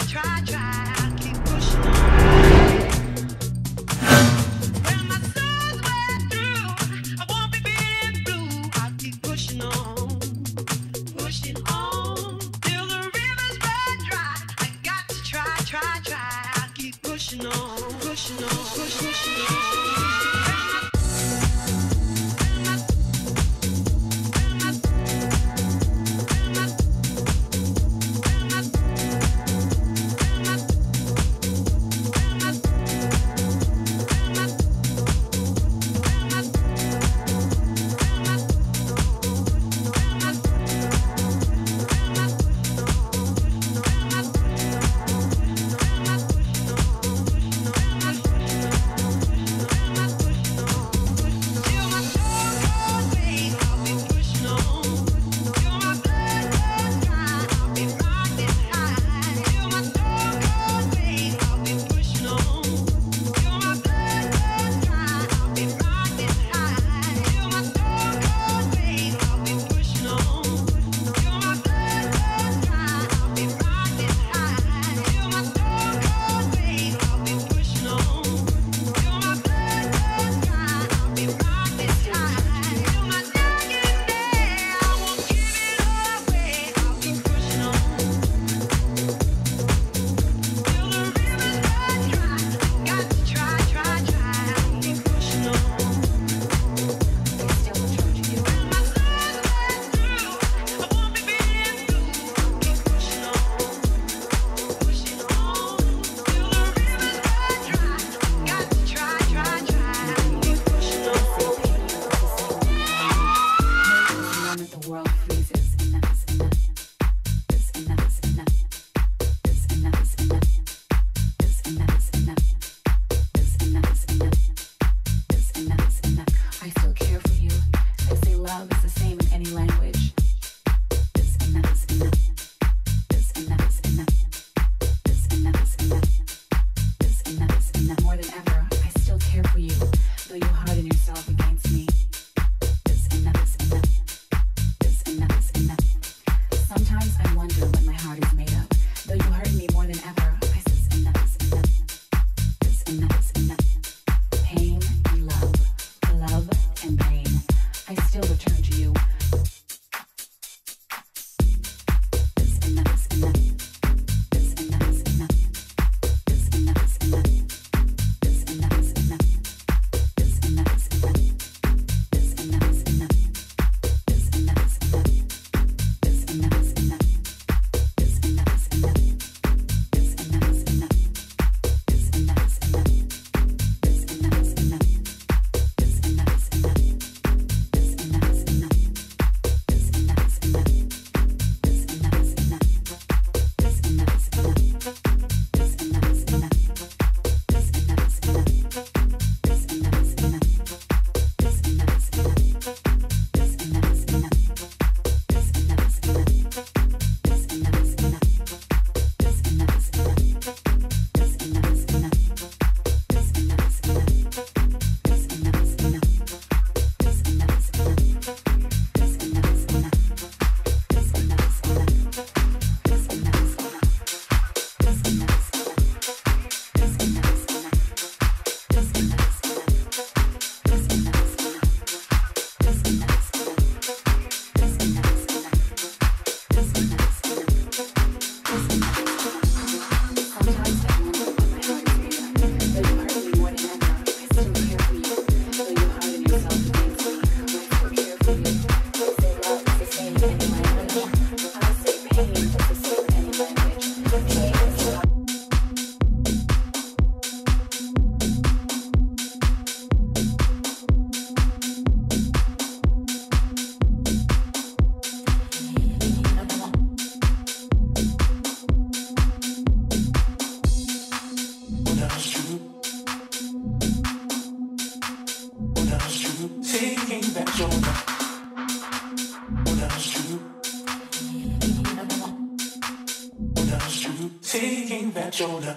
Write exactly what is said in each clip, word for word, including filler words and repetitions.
taking that shoulder.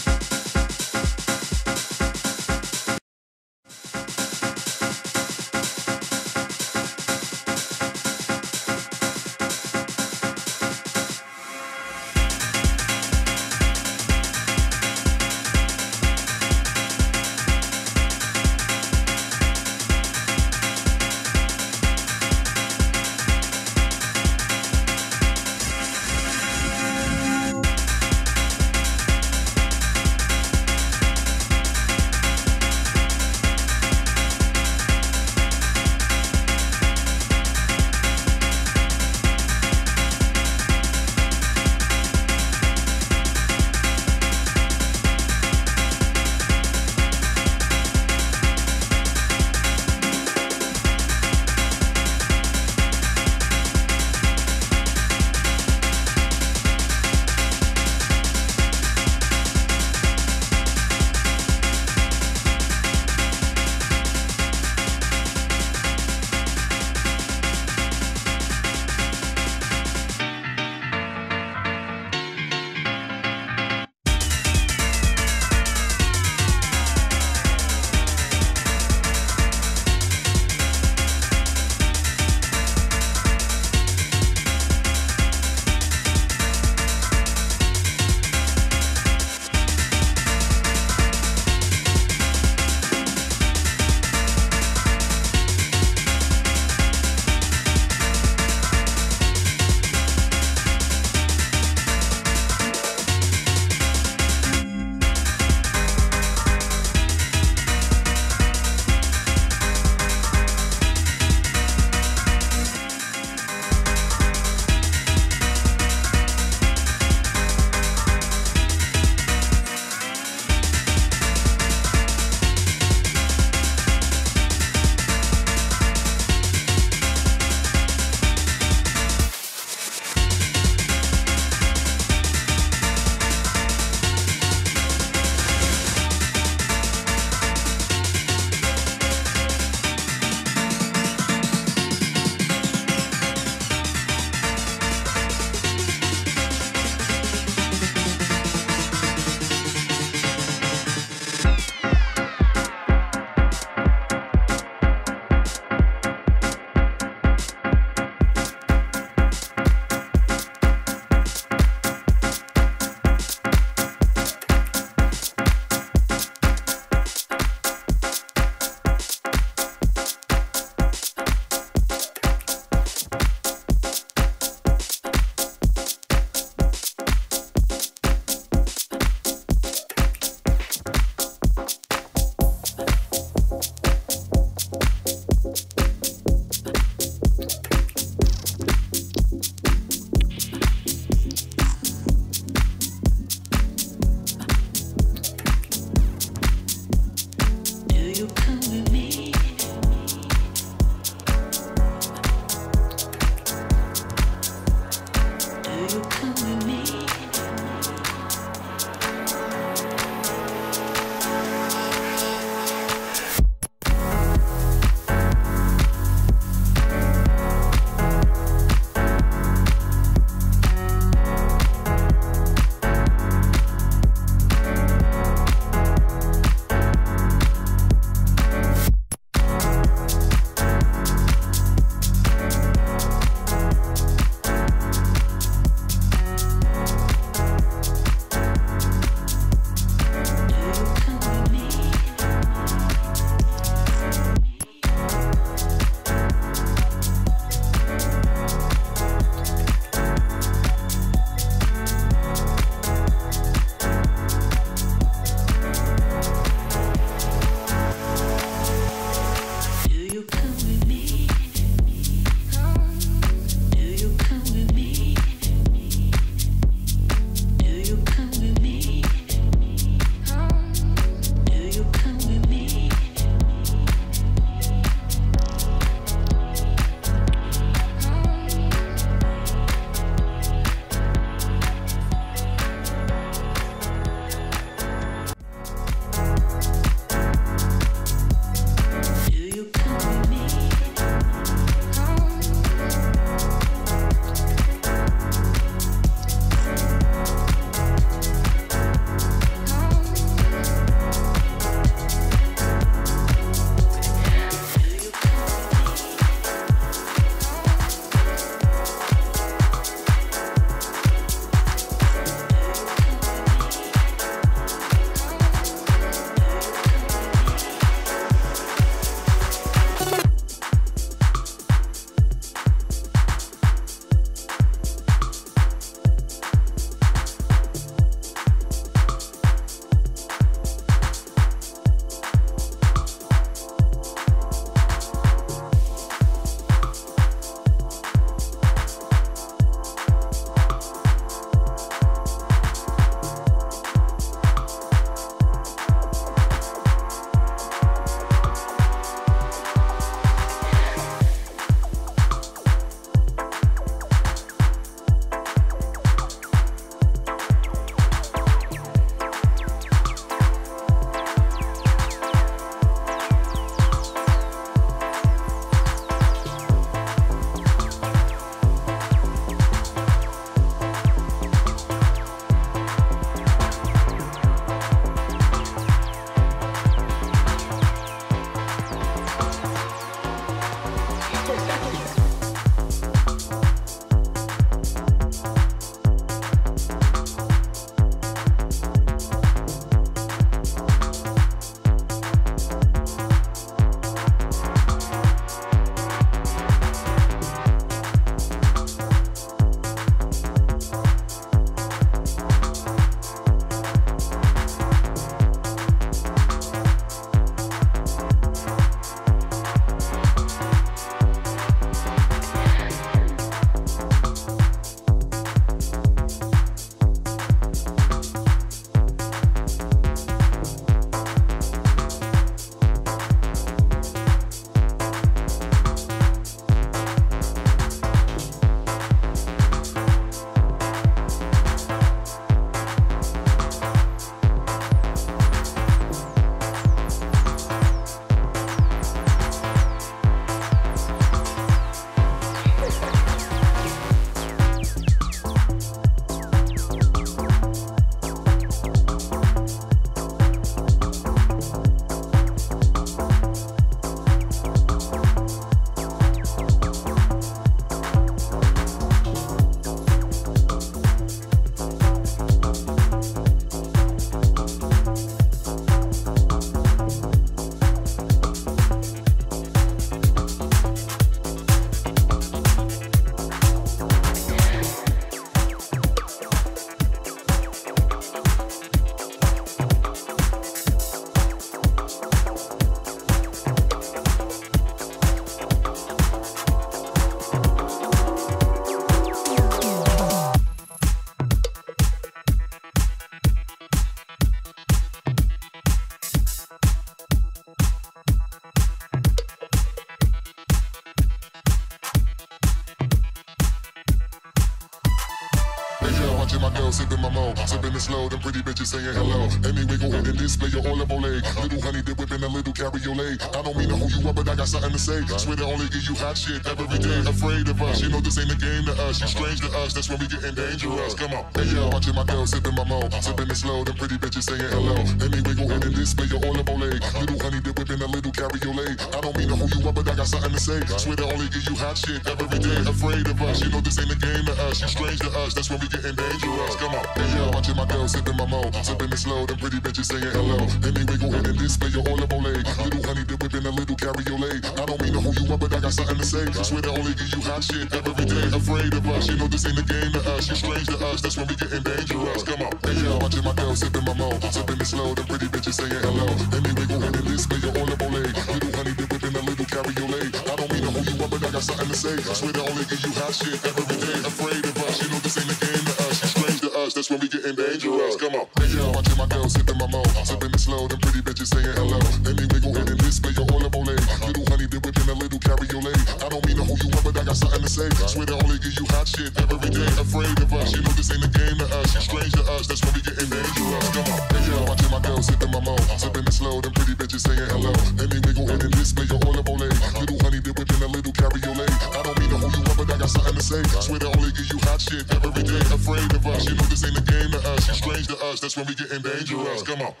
my mo. Sipping it slow, them pretty bitches saying hello. Anyway, go ahead and display your olive oil. Little honey dip whipping a little cabriolet. I don't mean to hold you up, but I got something to say. Swear they only give you hot shit every day. Afraid of us, you know this ain't a game to us. You strange to us, that's when we getting dangerous. Come on, hey yo, watching my girl sipping my mo. Sipping it slow, them pretty bitches saying hello. Anyway, go ahead and display your olive oil. Little honey dip whipping a little cabriolet. I don't mean to hold you up, but I got something to say. Swear they only give you hot shit every day. Afraid of us, you know this ain't a game to us. You strange to us, that's when we getting dangerous. Come on, hey yo, watching my girl sipping my mo. Sipping it slow, them pretty bitches saying hello. Anyway, go ahead and display your olive oil. Little honey dip whipping a little cabriolet. I don't mean to hold you up, but I got something to say. Swear they only give you hot shit every day. Afraid of us, you know this ain't a game to us. You strange to us, that's when we getting dangerous. Come on, hey yo, watching my girl sipping my mo. Sipping it slow, them pretty bitches saying hello. Anyway, go ahead and display your olive oil. Little honey dip whipping a little cabriolet. I don't mean to hold you up, but I got something to say. Swear they only give you hot shit every day. Afraid of us, you know this ain't a game to us. You strange to us, that's when we getting dangerous. Come on, hey yo, watching my girl sipping my mo. Sipping it slow, them pretty bitches saying hello. Anyway, go ahead and display your olive oil. Little honey dip whipping a little cabriolet. I don't mean to hold you up, but I got something to say. Swear they only give you hot shit every day. Afraid of us, you know this ain't a game to us. You strange to us, that's when we getting dangerous. Come on, hey yo, watching my girl sipping my mo. Sipping it slow, them pretty bitches saying hello. Anyway, go ahead and display your olive oil. Little honey dip whipping a little cabriolet. I don't mean to hold you up, but I got something to say. Swear they only give you hot shit every day. Afraid of us, you know this ain't a game to us. You strange to us, that's when we getting dangerous. Come on.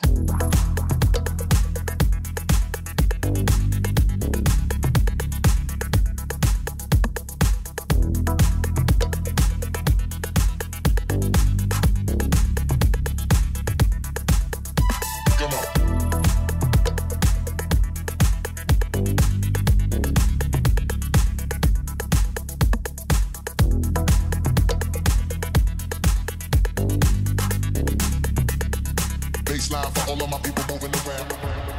Baseline for all of my people moving around.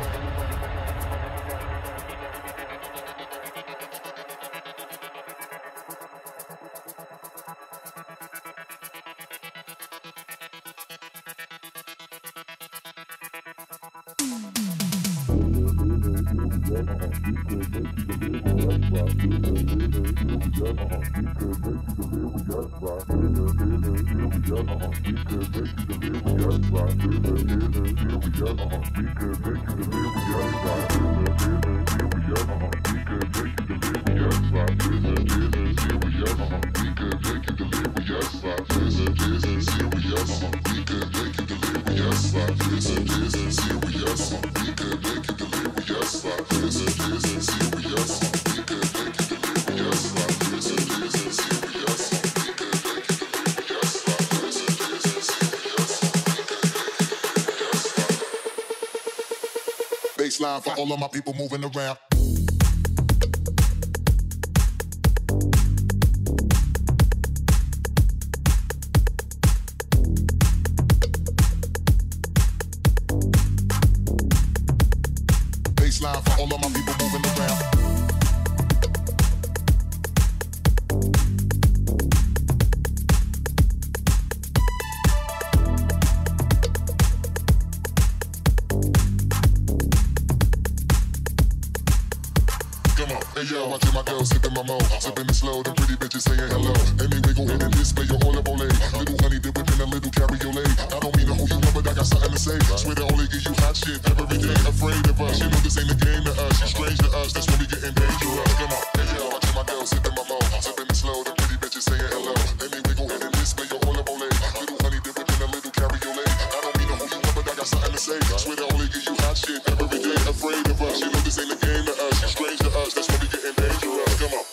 Baseline for all of my people moving around. Baseline for all of my people moving around. Hey yo, watching my girl sipping my mo. Sipping it slow, them pretty bitches saying hello. Anyway, go ahead and display your olive oil. Little honey dip whipping a little cabriolet. I don't mean to hold you up, but I got something to say. Swear they only give you hot shit every day. Afraid of us, you know this ain't a game to us. You strange to us, that's when we getting dangerous. Come on, hey yo, watching my girl sipping my mo. Sipping it slow, them pretty bitches saying hello. Anyway, go ahead and display your olive oil. Little honey dip whipping a little cabriolet. I don't mean to hold you up, but I got something to say. Swear they only give you hot shit every day. Afraid of us, you know this ain't a game to us. You strange to us, that's when we getting dangerous. Come on.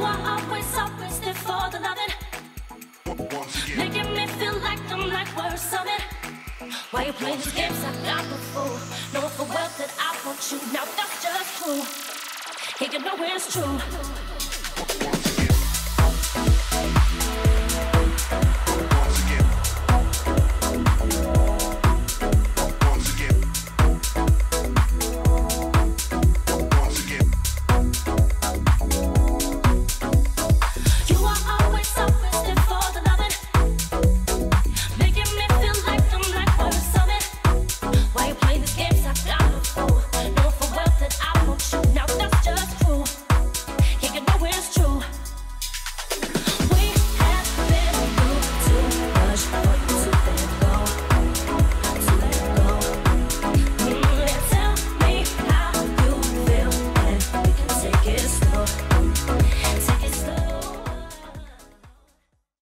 are always, always there for the loving. Making me feel like I'm not worth something. Why you play these games like I'm a fool? Knowing for well that I want you. Now that's just true. Hey, you know it's true.